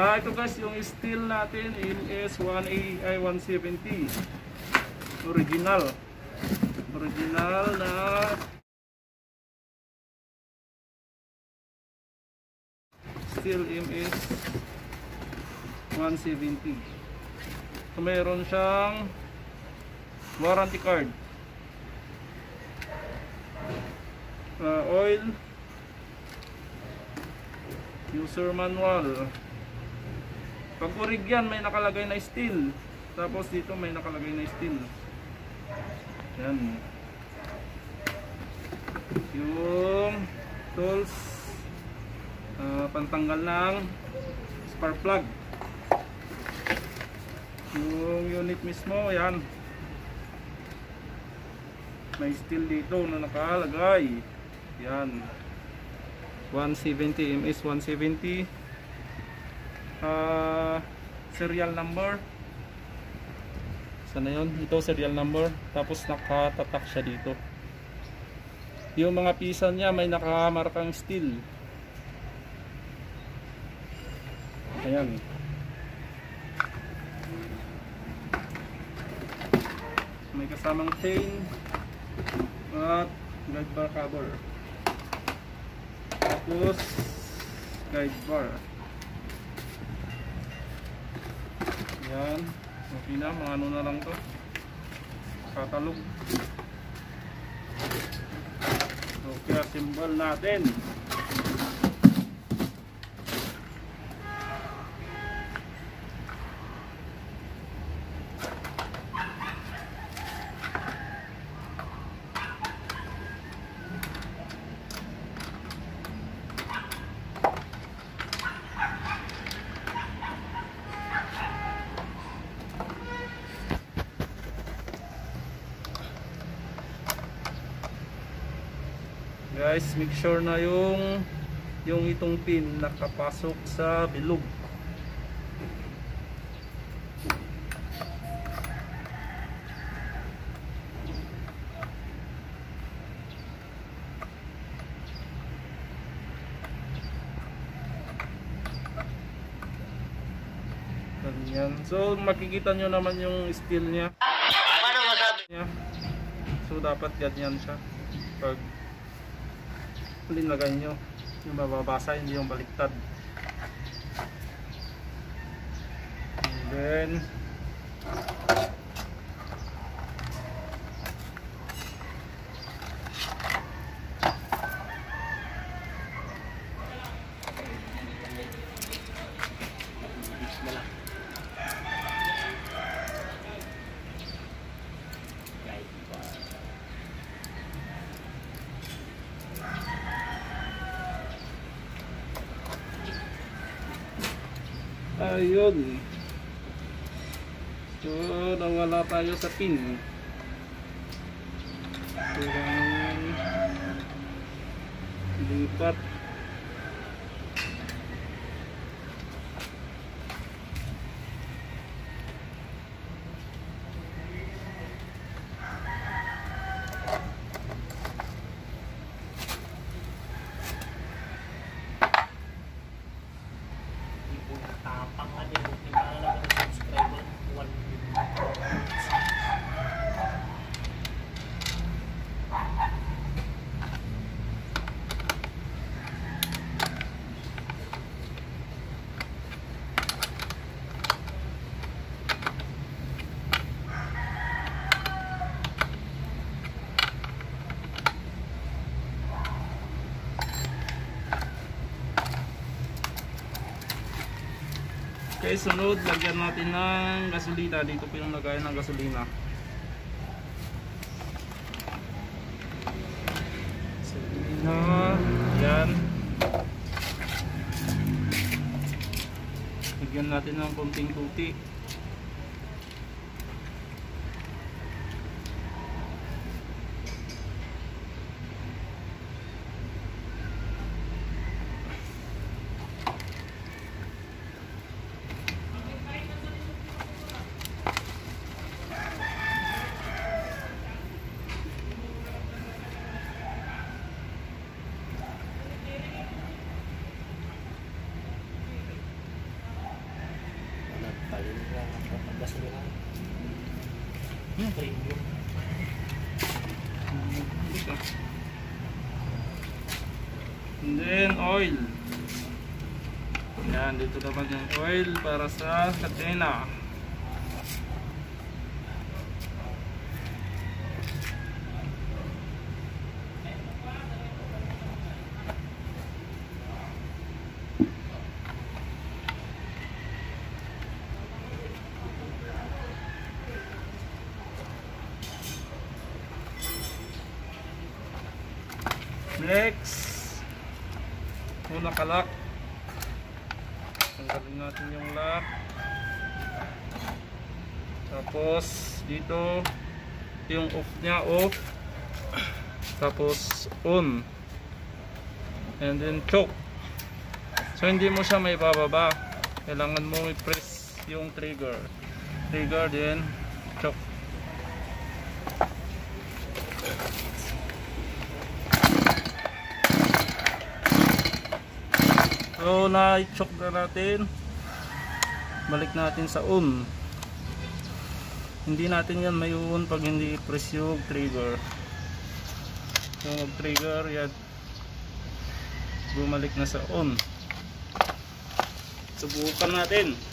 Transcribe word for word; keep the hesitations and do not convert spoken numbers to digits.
Ah, ito guys, yung steel natin M S one A I one seventy. Original. Original na steel M S one seventy. So mayroon siyang warranty card. Uh, oil, user manual. Pag urig yan, may nakalagay na steel. Tapos dito may nakalagay na steel. Yan. Yung tools, uh, pantanggal ng spark plug. Yung unit mismo, yan. May steel dito na nakalagay. Yan. one seventy, M S one seventy. Uh, serial number. Sana yun? Ito serial number. Tapos nakatatak siya dito. Yung mga pisa niya may nakamarkang steel. Ayan. May kasamang chain at guide bar cover. Tapos guide bar. Yan. Okay na, mga ano na lang to. Katalog. Okay, assemble natin. Guys, make sure na yung yung itong pin nakapasok sa bilog. Ganyan. So makikita nyo naman yung steel niya. Paano masabi? So dapat ganyan siya. Pag linagay nyo, yung mababasa, hindi yung baliktad. And then ayun. So nawala tayo sa pin. Kurang lipat. Okay, sunod, lagyan natin ng gasolina. Dito po yung lagayan ng gasolina. Gasolina, yan. Lagyan natin ng konting tuti. Galing na kapagdas nila. Hmm. Premium. Ito. And then oil. Yan, dito naman yung oil para sa katena. Next, una kalak. Tanggalin natin yung lock. Tapos dito yung off nya, off. Tapos on. And then choke. So hindi mo siya may bababa. Kailangan mo i-press yung trigger. Trigger then choke. So na-choke na natin. Balik natin sa on. Hindi natin yan may on pag hindi i-press yung trigger. So mag-trigger yan, bumalik na sa on. Subukan natin.